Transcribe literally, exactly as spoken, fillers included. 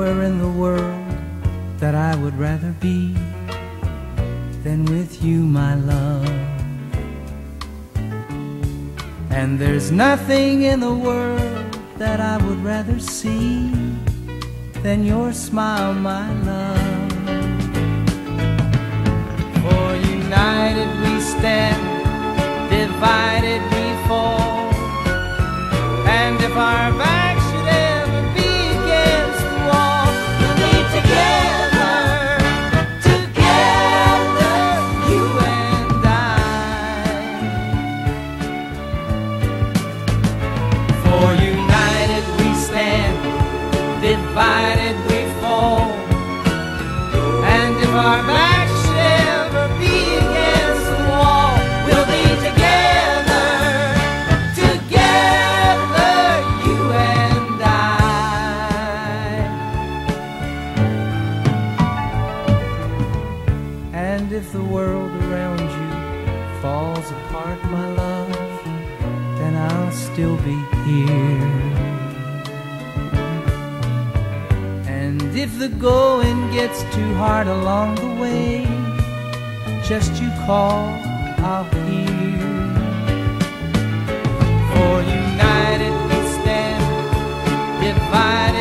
nowhere in the world that I would rather be than with you, my love. And there's nothing in the world that I would rather see than your smile, my love. For united we stand, divided we fall. And if our backs should ever be against the wall, we'll be together, together, you and I. For united we stand, divided we fall. And if our backs should ever be against the wall, we'll be together, together, you and I. And if the world around you falls apart, my love, then I'll still be here. And if the going gets too hard along the way, just you call, I'll hear. For united we stand, divided